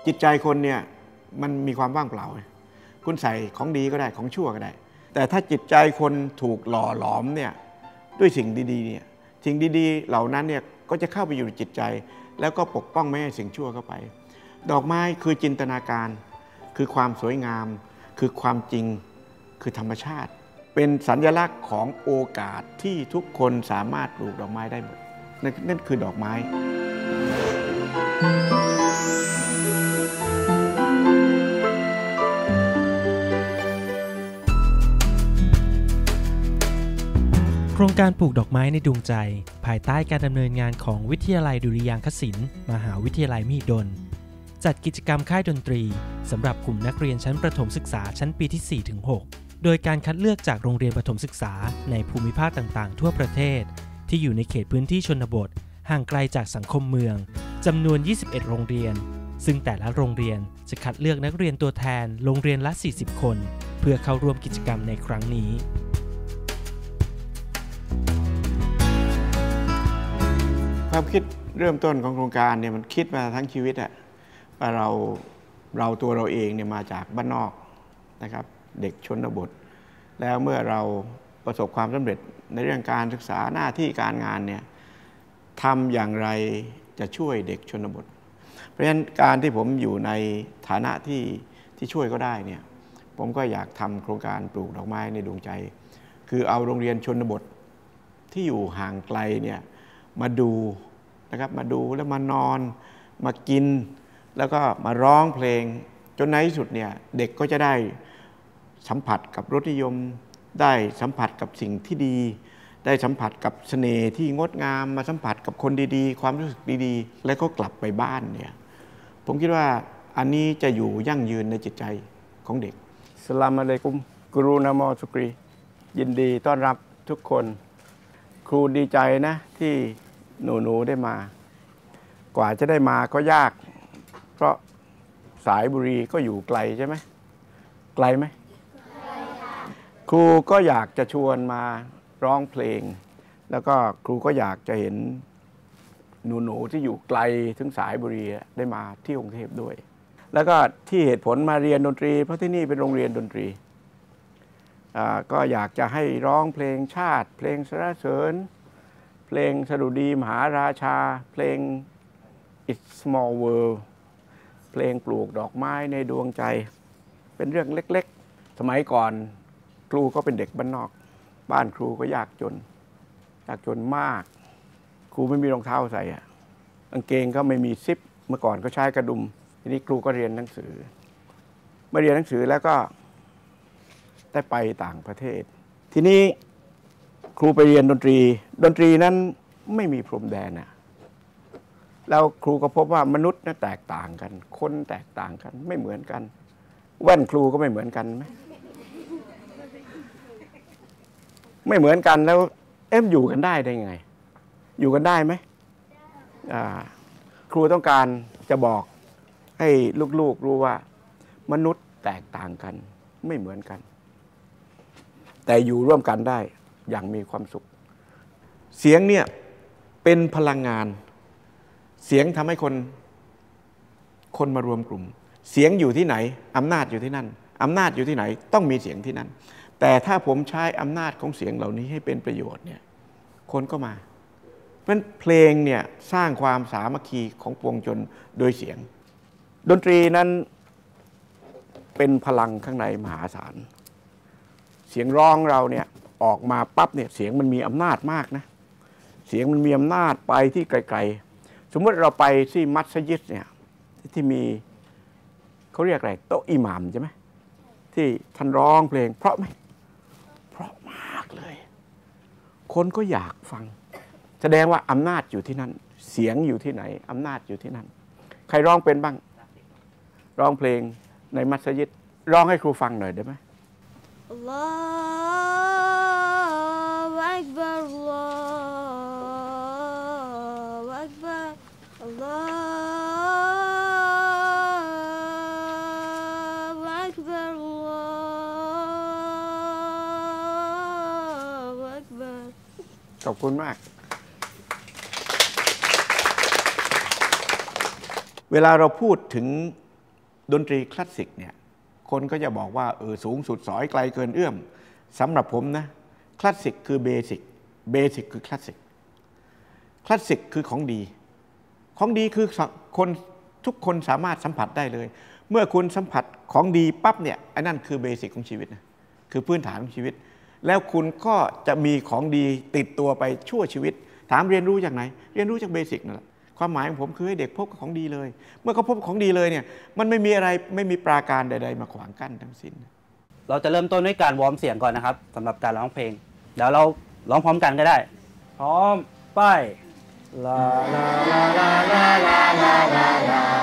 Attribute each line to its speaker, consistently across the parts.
Speaker 1: จิตใจคนเนี่ยมันมีความว่างเปล่าคุณใส่ของดีก็ได้ของชั่วก็ได้แต่ถ้าจิตใจคนถูกหล่อหลอมเนี่ยด้วยสิ่งดีๆเนี่ยสิ่งดีๆเหล่านั้นเนี่ยก็จะเข้าไปอยู่ในจิตใจแล้วก็ปกป้องไม่ให้สิ่งชั่วเข้าไปดอกไม้คือจินตนาการคือความสวยงามคือความจริงคือธรรมชาติเป็นสัญลักษณ์ของโอกาสที่ทุกคนสามารถปลูกดอกไม้ได้หมดนั่นคือดอกไม้
Speaker 2: โครงการปลูกดอกไม้ในดวงใจภายใต้การดำเนินงานของวิทยาลัยดุริยางคศิลป์มหาวิทยาลัยมหิดลจัดกิจกรรมค่ายดนตรีสำหรับกลุ่มนักเรียนชั้นประถมศึกษาชั้นปีที่ 4-6 โดยการคัดเลือกจากโรงเรียนประถมศึกษาในภูมิภาคต่างๆทั่วประเทศที่อยู่ในเขตพื้นที่ชนบทห่างไกลจากสังคมเมืองจำนวน 21 โรงเรียนซึ่งแต่ละโรงเรียนจะคัดเลือกนักเรียนตัวแทนโรงเรียนละ 40 คนเพื่อเข้าร่วมกิจกรรมในครั้งนี้
Speaker 1: ความคิดเริ่มต้นของโครงการเนี่ยมันคิดมาทั้งชีวิตอะว่าเราตัวเราเองเนี่ยมาจากบ้านนอกนะครับเด็กชนบทแล้วเมื่อเราประสบความสำเร็จในเรื่องการศึกษาหน้าที่การงานเนี่ยทำอย่างไรจะช่วยเด็กชนบทเพราะฉะนั้นการที่ผมอยู่ในฐานะที่ช่วยก็ได้เนี่ยผมก็อยากทำโครงการปลูกดอกไม้ในดวงใจคือเอาโรงเรียนชนบทที่อยู่ห่างไกลเนี่ยมาดูนะครับมาดูแล้วมานอนมากินแล้วก็มาร้องเพลงจนในที่สุดเนี่ยเด็กก็จะได้สัมผัสกับรสนิยมได้สัมผัสกับสิ่งที่ดีได้สัมผัสกับเสน่ห์ที่งดงามมาสัมผัสกับคนดีๆความรู้สึกดีๆแล้วก็กลับไปบ้านเนี่ยผมคิดว่าอันนี้จะอยู่ยั่งยืนในจิตใจของเด็กอัสสลามุอะลัยกุมกรูนามอสุกรียินดีต้อนรับทุกคนครูดีใจนะที่หนูได้มากว่าจะได้มาก็ยากเพราะสายบุรีก็อยู่ไกลใช่ไหมไกลไหมครูก็อยากจะชวนมาร้องเพลงแล้วก็ครูก็อยากจะเห็นหนูที่อยู่ไกลถึงสายบุรีได้มาที่กรุงเทพด้วยแล้วก็ที่เหตุผลมาเรียนดนตรีเพราะที่นี่เป็นโรงเรียนดนตรีก็อยากจะให้ร้องเพลงชาติเพลงสรรเสริญเพลงสดุดีมหาราชาเพลง It's Small World เพลงปลูกดอกไม้ในดวงใจเป็นเรื่องเล็กๆสมัยก่อนครูก็เป็นเด็กบ้านนอกบ้านครูก็ยากจนมากครูไม่มีรองเท้าใส่กางเกงก็ไม่มีซิปเมื่อก่อนก็ใช้กระดุมทีนี้ครูก็เรียนหนังสือมาเรียนหนังสือแล้วก็ได้ไปต่างประเทศทีนี้ครูไปเรียนดนตรีนั้นไม่มีพรมแดนแล้วครูก็พบว่ามนุษย์นั้นแตกต่างกันคนแตกต่างกันไม่เหมือนกันแว่นครูก็ไม่เหมือนกันไหมไม่เหมือนกันแล้วอยู่กันได้ยังไงอยู่กันได้ไหมครูต้องการจะบอกให้ลูกๆรู้ว่ามนุษย์แตกต่างกันไม่เหมือนกันแต่อยู่ร่วมกันได้อย่างมีความสุขเสียงเนี่ยเป็นพลังงานเสียงทำให้คนมารวมกลุ่มเสียงอยู่ที่ไหนอำนาจอยู่ที่นั่นอำนาจอยู่ที่ไหนต้องมีเสียงที่นั่นแต่ถ้าผมใช้อำนาจของเสียงเหล่านี้ให้เป็นประโยชน์เนี่ยคนก็มาเพราะฉะนั้นเพลงเนี่ยสร้างความสามัคคีของปวงชนโดยเสียงดนตรีนั้นเป็นพลังข้างในมหาศาลเสียงร้องเราเนี่ยออกมาปั๊บเนี่ยเสียงมันมีอำนาจมากนะเสียงมันมีอำนาจไปที่ไกลๆสมมติเราไปที่มัสยิดเนี่ยที่มีเขาเรียกอะไรโต๊ะอิหม่ามใช่ไหมที่ท่านร้องเพลงเพราะไหมเพราะมากเลยคนก็อยากฟังแสดงว่าอำนาจอยู่ที่นั่นเสียงอยู่ที่ไหนอำนาจอยู่ที่นั่นใครร้องเป็นบ้างร้องเพลงในมัสยิดร้องให้ครูฟังหน่อยได้ไหมอัลลอฮฺอักบัรอัลลอฮฺอักบัรอัลลอฮฺอักบัรอัลลอฮฺอักบัรขอบคุณมากเวลาเราพูดถึงดนตรีคลาสสิกเนี่ยคนก็จะบอกว่าสูงสุดสอยไกลเกินเอื้อมสำหรับผมนะคลาสสิกคือเบสิกคือคลาสสิกคือของดีคือคนทุกคนสามารถสัมผัสได้เลยเมื่อคุณสัมผัสของดีปั๊บเนี่ยอันนั้นคือเบสิกของชีวิตนะคือพื้นฐานของชีวิตแล้วคุณก็จะมีของดีติดตัวไปชั่วชีวิตถามเรียนรู้จากไหนเรียนรู้จากเบสิกนั่นแหละความหมายของผมคือให้เด็กพบกับของดีเลยเมื่อเขาพบของดีเลยเนี่ยมันไม่มีอะไรไม่มีปราการใดๆมาขวางกั้นทั้งสิ้น
Speaker 3: เราจะเริ่มต้นด้วยการวอร์มเสียงก่อนนะครับสำหรับการร้องเพลงเดี๋ยวเราร้องพร้อมกันก็ได้พร้อมไปลาลาลาลาลาลาลาลาลา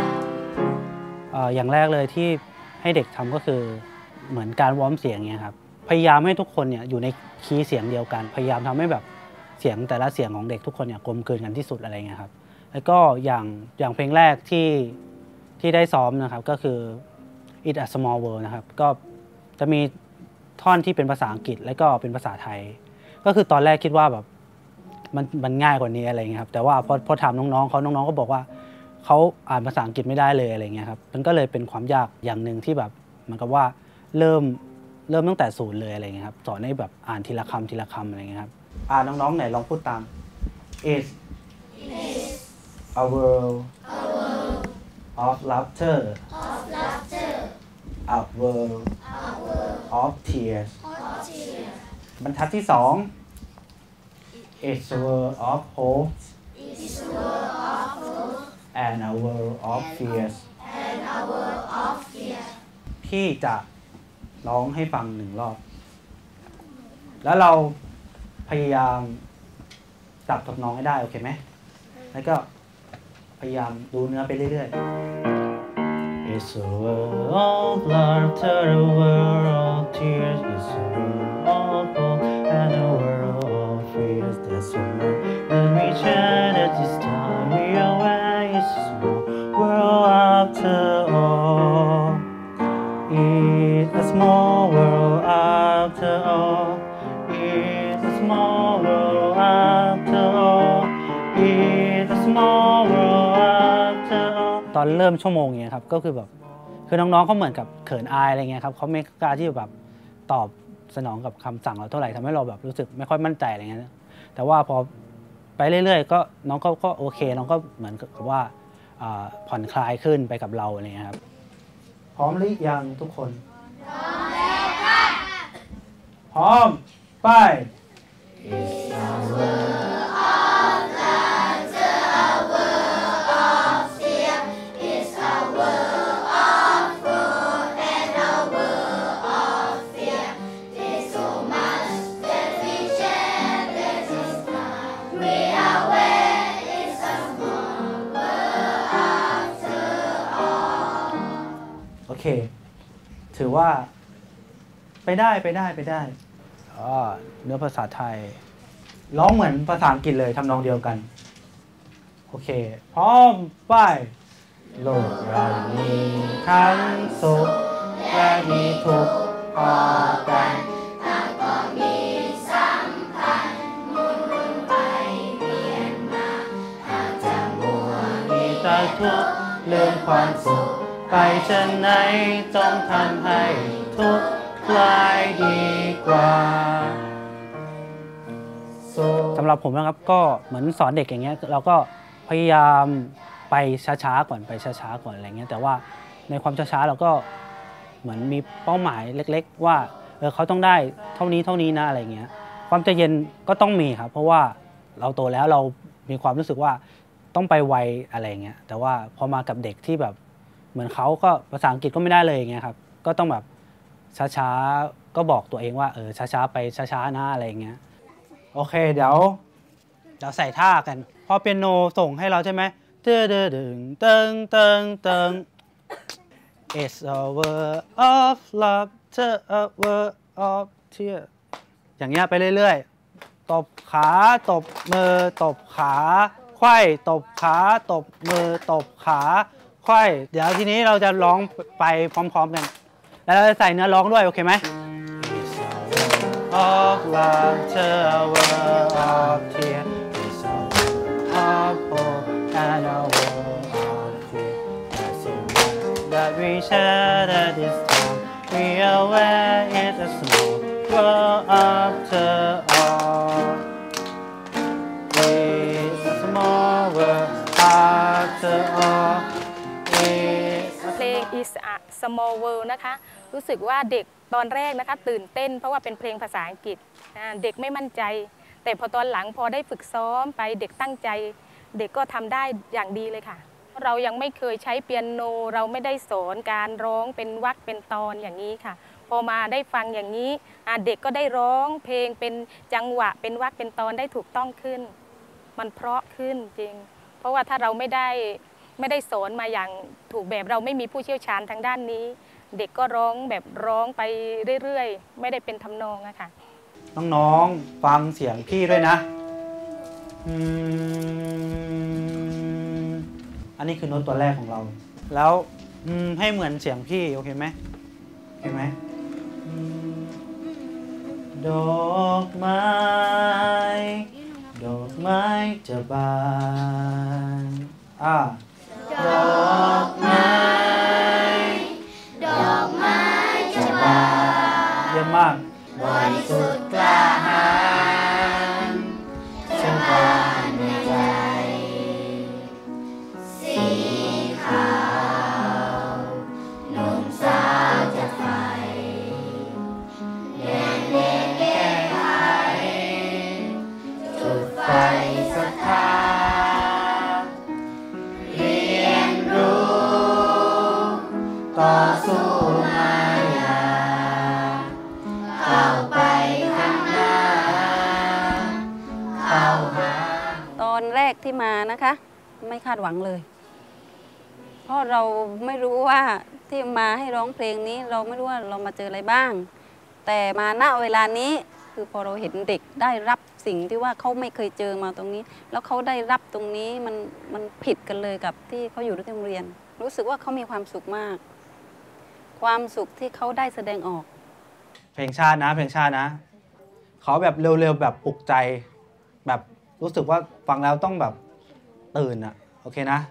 Speaker 3: อย่างแรกเลยที่ให้เด็กทำก็คือเหมือนการวอร์มเสียงเงี้ยครับพยายามให้ทุกคนเนี่ยอยู่ในคีย์เสียงเดียวกันพยายามทำให้แบบเสียงแต่ละเสียงของเด็กทุกคนเนี่ยกลมกลืนกันที่สุดอะไรเงี้ยครับแล้วก็อย่างเพลงแรกที่ได้ซ้อมนะครับก็คือ It's a Small World นะครับก็จะมีท่อนที่เป็นภาษาอังกฤษและก็เป็นภาษาไทยก็คือตอนแรกคิดว่าแบบมันง่ายกว่านี้อะไรเงี้ยครับแต่ว่าพอถามน้องๆก็บอกว่าเขาอ่านภาษาอังกฤษไม่ได้เลยอะไรเงี้ยครับมันก็เลยเป็นความยากอย่างหนึ่งที่แบบเหมือนกับว่าเริ่มตั้งแต่ศูนย์เลยอะไรเงี้ยครับสอนให้แบบอ่านทีละคำอะไรเงี้ยครับน้องๆไหนลองพูดตาม It's a world of laughter a world of tears บรรทัดที่สอง It's a world of hope and a world of fears พี่จะร้องให้ฟัง1 รอบแล้วเราพยายามจับทบน้องให้ได้โอเคไหมแล้วก็พยายามดูเนื้อไปเรื่อยๆ It's a world of laughter, a world of tears. It's a world of hope and a world of fears. There's so much that we share at this time. We are where it's a small world after all. It's a small world after all. It's a small world after all. It's a small world after all. ตอนเริ่มชั่วโมงเนี้ยครับก็คือแบบคือน้องๆเขาเหมือนกับเขินอายอะไรเงี้ยครับเขาไม่กล้าที่จะแบบตอบสนองกับคำสั่งเราเท่าไหร่ทำให้เราแบบรู้สึกไม่ค่อยมั่นใจอะไรเงี้ยแต่ว่าพอไปเรื่อยๆก็น้องก็โอเคน้องก็เหมือนกับว่าผ่อนคลายขึ้นไปกับเราอะไรเงี้ยครับพร้อมหรือยังทุกคนพร้อมแล้วค่ะพร้อมไป It's a world of laughter, a world of fear. It's a world of hope and a world of fear. There's so much that we share that is not. We are where it's a small world after all. โอเคถือว่าไปได้เนื้อภาษาไทยร้องเหมือนภาษาอังกฤษเลยทำนองเดียวกันโอเคพร้อมไปโลกเรามีทั้งสุขและมีทุกข์พอกันต่างก็มีสัมพันธ์หมุนไปเปลี่ยนมาหากจะมัวมีแต่ทุกข์ลืมความสุขไปเช่นไหนต้องทำให้ทุกข์คลายดีกว่าสำหรับผมนะครับก็เหมือนสอนเด็กอย่างเงี้ยเราก็พยายามไปช้าๆก่อนอะไรเงี้ยแต่ว่าในความช้าๆเราก็เหมือนมีเป้าหมายเล็กๆว่าเขาต้องได้เท่านี้นะอะไรเงี้ยความใจเย็นก็ต้องมีครับเพราะว่าเราโตแล้วเรามีความรู้สึกว่าต้องไปไวอะไรเงี้ยแต่ว่าพอมากับเด็กที่แบบเหมือนเขาก็ภาษาอังกฤษก็ไม่ได้เลยอย่างเงี้ยครับก็ต้องแบบช้าๆก็บอกตัวเองว่าช้าๆไปช้าๆนะอะไรเงี้ยโอเคเดี๋ยวใส่ท่ากันพอเปียโนส่งให้เราใช่ไหมตึง It's a world of laughter, a world of tears อย่างเงี้ยไปเรื่อยๆตบขาตบมือตบขาไขว้ตบขาตบมือตบขาไขว้เดี๋ยวทีนี้เราจะร้องไปพร้อมๆกันแล้วเราจะใส่เนื้อร้องด้วยโอเคไหมof laughter, a world of tears. It's a world of hope and a world of fear. There's so much that we shadow this time. We are where it's a small world after all. It's a small world after all.
Speaker 4: เพลง Is a Small World นะคะรู้สึกว่าเด็กตอนแรกนะคะตื่นเต้นเพราะว่าเป็นเพลงภาษาอังกฤษเด็กไม่มั่นใจแต่พอตอนหลังพอได้ฝึกซ้อมไปเด็กตั้งใจเด็กก็ทำได้อย่างดีเลยค่ะเรายังไม่เคยใช้เปียโนเราไม่ได้สอนการร้องเป็นวรรคเป็นตอนอย่างนี้ค่ะพอมาได้ฟังอย่างนี้เด็กก็ได้ร้องเพลงเป็นจังหวะเป็นวรรคเป็นตอนได้ถูกต้องขึ้นมันเพราะขึ้นจริงเพราะว่าถ้าเราไม่ได้สอนมาอย่างถูกแบบเราไม่มีผู้เชี่ยวชาญทางด้านนี้เด็กก็ร้องแบบร้องไปเรื่อยๆไม่ได้เป็นทำนองอะค่ะ
Speaker 3: น้องๆฟังเสียงพี่ด้วยนะอันนี้คือโน้ตตัวแรกของเราแล้วให้เหมือนเสียงพี่โอเคไหมโอเคไหมดอกไม้จะบานดอกไม้จะบานเยี่ยมมากบริสุทธิ์กล้าหาญช่างบานในใจสีขาวหนุ่มสาวจะไฟแดนเล่นแก้ไขจุดไฟศรัทธาเรียนรู้ต่อสู้มายาเข้าไปข้างหน้าเข้าหา
Speaker 5: ตอนแรกที่มานะคะไม่คาดหวังเลยเพราะเราไม่รู้ว่าที่มาให้ร้องเพลงนี้เราไม่รู้ว่าเรามาเจออะไรบ้างแต่มาณเวลานี้คือพอเราเห็นเด็กได้รับสิ่งที่ว่าเขาไม่เคยเจอมาตรงนี้แล้วเขาได้รับตรงนี้มันผิดกันเลยกับที่เขาอยู่ที่โรงเรียนรู้สึกว่าเขามีความสุขมากความสุขที่เขาได้แสดงออก
Speaker 3: เพลงชาตินะขอแบบเร็วๆแบบปลุกใจแบบรู้สึกว่าฟังแล้วต้องแบบตื่นอะโอเคนะ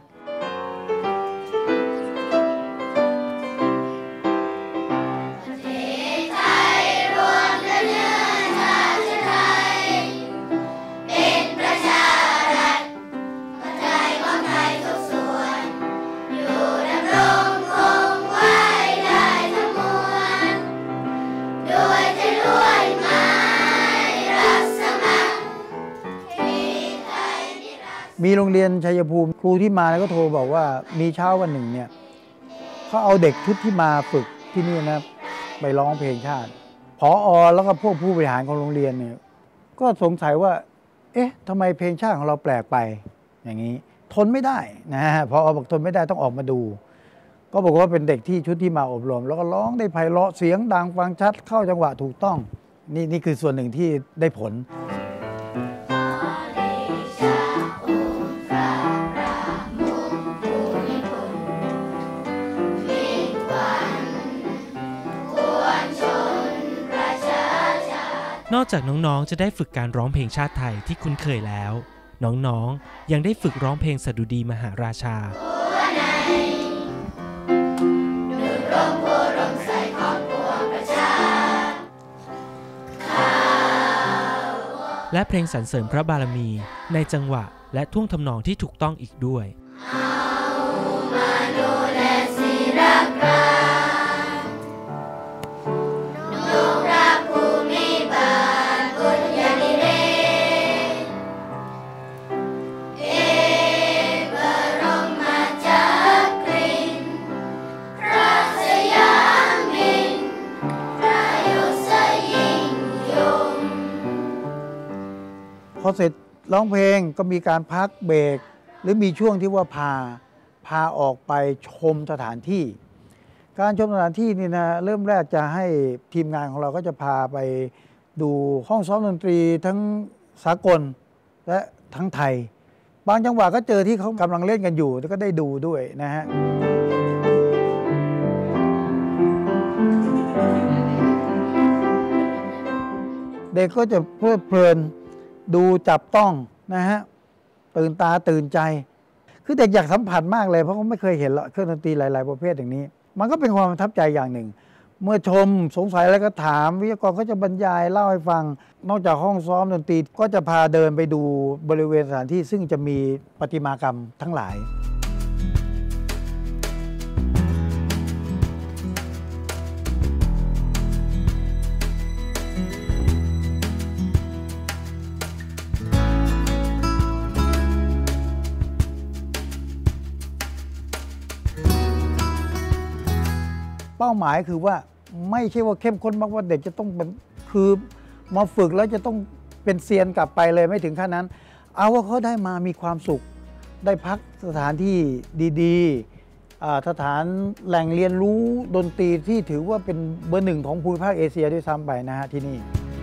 Speaker 6: มีโรงเรียนชัยภูมิครูที่มาแล้วก็โทรบอกว่ามีเช้าวันหนึ่งเนี่ยเขาเอาเด็กชุดที่มาฝึกที่นี่นะไปร้องเพลงชาติผอ.แล้วก็พวกผู้บริหารของโรงเรียนเนี่ยก็สงสัยว่าเอ๊ะทำไมเพลงชาติของเราแปลกไปอย่างนี้ทนไม่ได้นะฮะผอ.บอกทนไม่ได้ต้องออกมาดูก็บอกว่าเป็นเด็กที่ชุดที่มาอบรมแล้วก็ร้องได้ไพเราะเสียงดังฟังชัดเข้าจังหวะถูกต้องนี่คือส่วนหนึ่งที่ได้ผล
Speaker 2: นอกจากน้องๆจะได้ฝึกการร้องเพลงชาติไทยที่คุ้นเคยแล้วน้องๆยังได้ฝึกร้องเพลงสดุดีมหาราชาและเพลงสรรเสริญพระบารมีในจังหวะและท่วงทำนองที่ถูกต้องอีกด้วย
Speaker 6: พอเสร็จร้องเพลงก็มีการพักเบรกหรือมีช่วงที่ว่าพาออกไปชมสถานที่การชมสถานที่นี่นะเริ่มแรกจะให้ทีมงานของเราก็จะพาไปดูห้องซ้อมดนตรีทั้งสากลและทั้งไทยบางจังหวะก็เจอที่เขากำลังเล่นกันอยู่แล้วก็ได้ดูด้วยนะฮะเด็กก็จะเพลิดเพลินดูจับต้องนะฮะตื่นตาตื่นใจคือเด็กอยากสัมผัสมากเลยเพราะเขาไม่เคยเห็นเครื่องดนตรีหลายๆประเภทอย่างนี้มันก็เป็นความประทับใจอย่างหนึ่ง เมื่อชมสงสัยอะไรก็ถามวิทยากรก็จะบรรยายเล่าให้ฟังนอกจากห้องซ้อมดนตรีก็จะพาเดินไปดูบริเวณสถานที่ซึ่งจะมีประติมากรรมทั้งหลายเป้าหมายคือว่าไม่ใช่ว่าเข้มข้นมากว่าเด็กจะต้องเป็นคือมาฝึกแล้วจะต้องเป็นเซียนกลับไปเลยไม่ถึงขั้นนั้นเอาว่าเขาได้มามีความสุขได้พักสถานที่ดีๆสถานแหล่งเรียนรู้ดนตรีที่ถือว่าเป็นเบอร์หนึ่งของภูมิภาคเอเชียด้วยซ้ำไปนะฮะที่นี่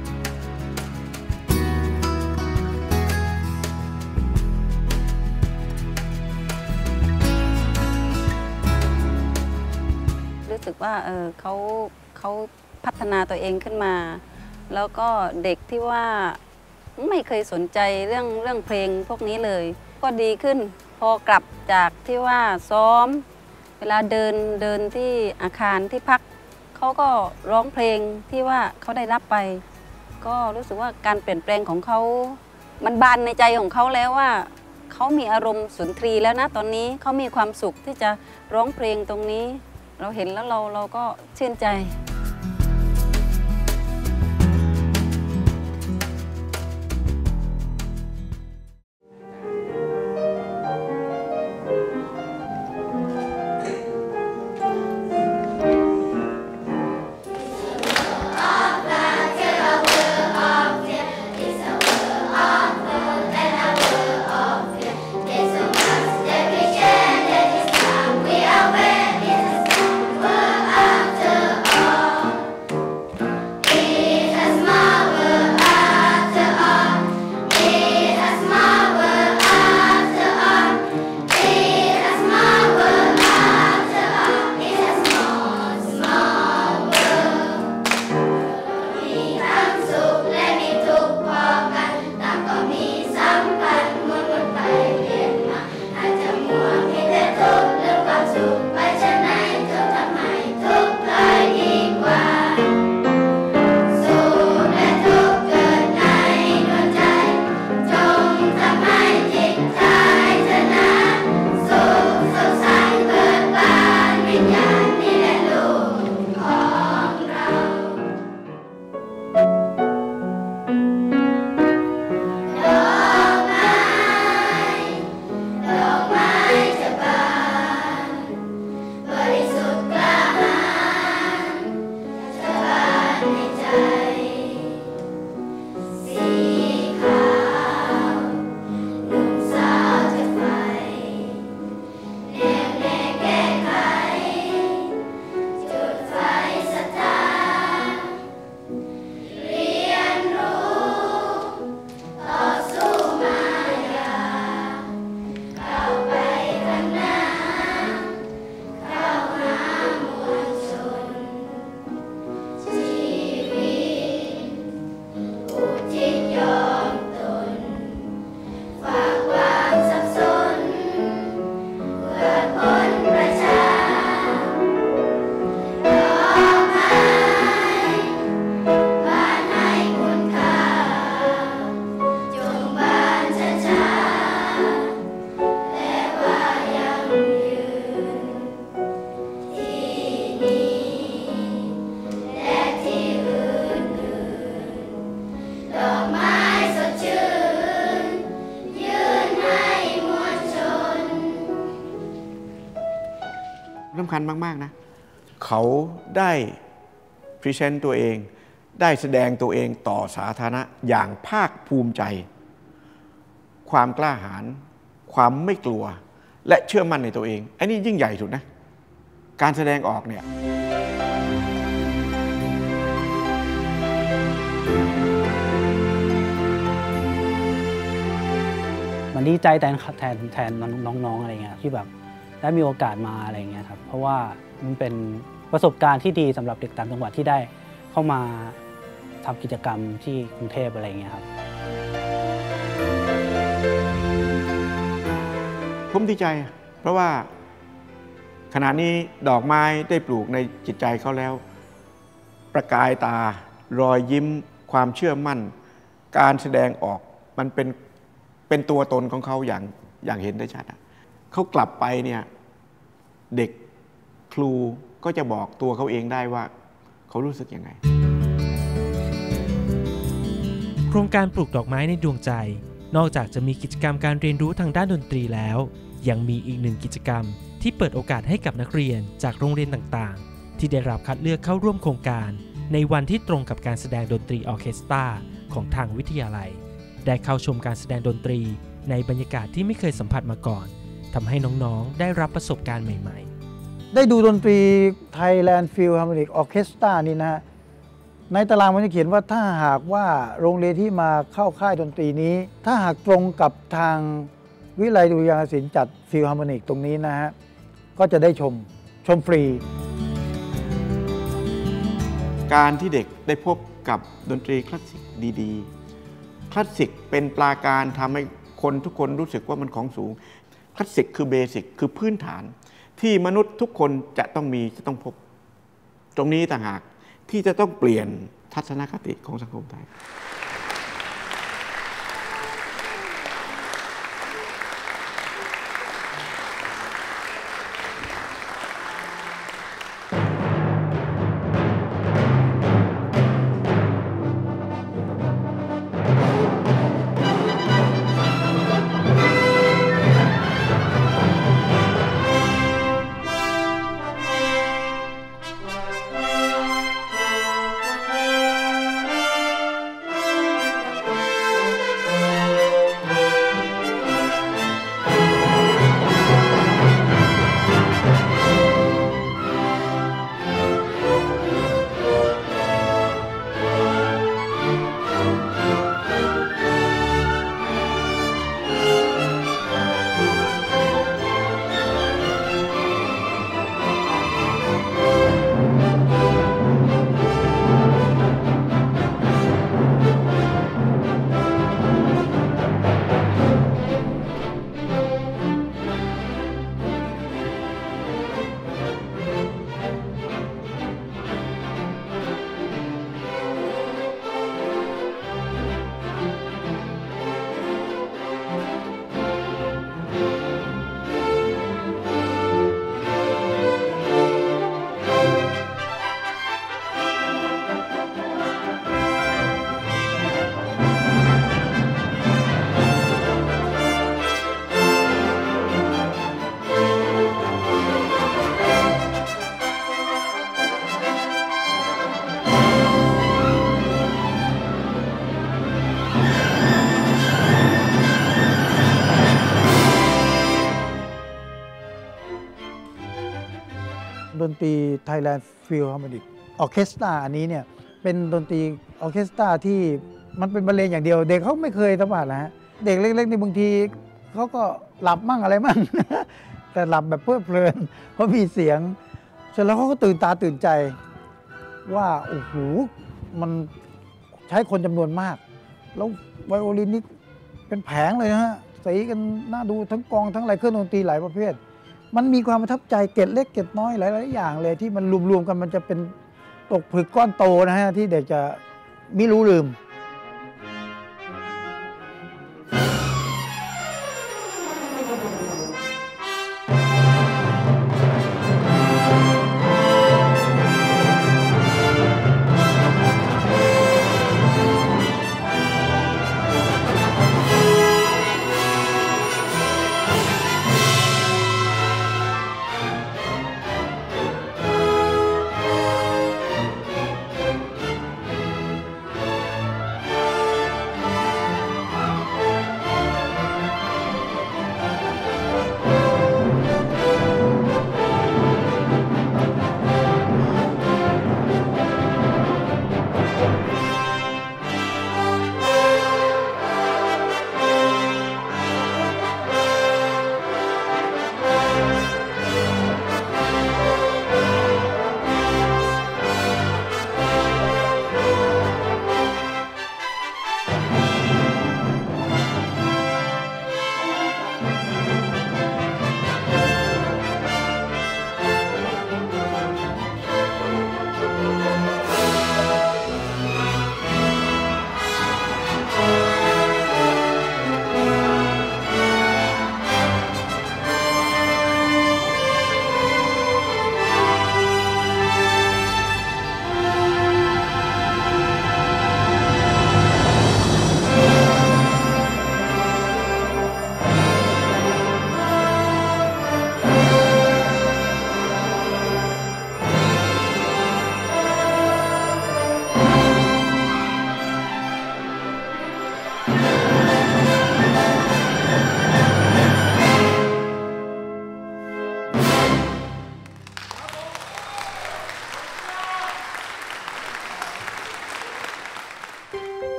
Speaker 5: รู้สึกว่าเขาพัฒนาตัวเองขึ้นมาแล้วก็เด็กที่ว่าไม่เคยสนใจเรื่องเพลงพวกนี้เลยก็ดีขึ้นพอกลับจากที่ว่าซ้อมเวลาเดินที่อาคารที่พักเขาก็ร้องเพลงที่ว่าเขาได้รับไปก็รู้สึกว่าการเปลี่ยนแปลงของเขามันบานในใจของเขาแล้วว่าเขามีอารมณ์สุนทรีแล้วนะตอนนี้เขามีความสุขที่จะร้องเพลงตรงนี้เราเห็นแล้วเราก็ชื่นใจ
Speaker 1: สำคัญมากๆนะเขาได้พรีเซนต์ตัวเองได้แสดงตัวเองต่อสาธารณะอย่างภาคภูมิใจความกล้าหาญความไม่กลัวและเชื่อมั่นในตัวเองอันนี้ยิ่งใหญ่สุดนะการแสดงออกเนี่ย
Speaker 3: มันดีใจแทนน้องๆอะไรเงี้ยที่แบบได้มีโอกาสมาอะไรเงี้ยครับเพราะว่ามันเป็นประสบการณ์ที่ดีสำหรับเด็กต่างจังหวัดที่ได้เข้ามาทำกิจกรรมที่กรุงเทพอะไรเงี้ยครับ
Speaker 1: ผมดีใจเพราะว่าขขณะนี้ดอกไม้ได้ปลูกในจิตใจเขาแล้วประกายตารอยยิ้มความเชื่อมั่นการแสดงออกมันเป็นตัวตนของเขาอย่างเห็นได้ชัดเขากลับไปเนี่ยเด็กครูก็จะบอกตัวเขาเองได้ว่าเขารู้สึกยังไง
Speaker 2: โครงการปลูกดอกไม้ในดวงใจนอกจากจะมีกิจกรรมการเรียนรู้ทางด้านดนตรีแล้วยังมีอีกหนึ่งกิจกรรมที่เปิดโอกาสให้กับนักเรียนจากโรงเรียนต่างๆที่ได้รับคัดเลือกเข้าร่วมโครงการในวันที่ตรงกับการแสดงดนตรีออร์เคสตราของทางวิทยาลัยได้เข้าชมการแสดงดนตรีในบรรยากาศที่ไม่เคยสัมผัสมาก่อนทำให้น้องๆได้รับประสบการณ์ใหม่ๆ
Speaker 6: ได้ดูดนตรี Thailand Philharmonic Orchestra นี่นะในตารางมันจะเขียนว่าถ้าหากว่าโรงเรียนที่มาเข้าค่ายดนตรีนี้ถ้าหากตรงกับทางวิทยาลัยดุริยางคศิลป์จัดฟิลฮาร์โมนิกตรงนี้นะฮะก็จะได้ชมฟรี
Speaker 1: การที่เด็กได้พบกับดนตรีคลาสสิกดีๆคลาสสิกเป็นปราการทำให้คนทุกคนรู้สึกว่ามันของสูงคลาสสิกคือเบสิกคือพื้นฐานที่มนุษย์ทุกคนจะต้องพบตรงนี้ต่างหากที่จะต้องเปลี่ยนทัศนคติของสังคมไทย
Speaker 6: ดนตรี Thailand Philharmonic Orchestra อันนี้เนี่ยเป็นดนตรีออร์เคสตราที่มันเป็นบรรเลงอย่างเดียวเด็กเขาไม่เคยสัมผัสนะฮะเด็กเล็กๆในบางทีเขาก็หลับมั่งอะไรมั่ง แต่หลับแบบเพลิดเพลินเพราะมีเสียงเสร็จแล้วเขาก็ตื่นตาตื่นใจว่าโอ้โหมันใช้คนจำนวนมากแล้วไวโอลินนี่เป็นแผงเลยนะฮะสีกันน่าดูทั้งกองทั้งอะไรเครื่องดนตรีหลายประเภทมันมีความประทับใจเกร็ดเล็กเกร็ดน้อยหลายๆอย่างเลยที่มันรวมๆกันมันจะเป็นตกผลึกก้อนโตนะฮะที่เด็กจะไม่รู้ลืม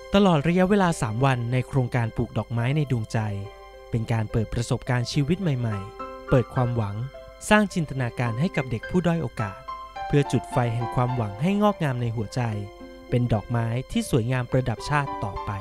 Speaker 2: ตลอดระยะเวลา3 วันในโครงการปลูกดอกไม้ในดวงใจเป็นการเปิดประสบการณ์ชีวิตใหม่ๆเปิดความหวังสร้างจินตนาการให้กับเด็กผู้ด้อยโอกาสเพื่อจุดไฟแห่งความหวังให้งอกงามในหัวใจเป็นดอกไม้ที่สวยงามประดับชาติต่อไป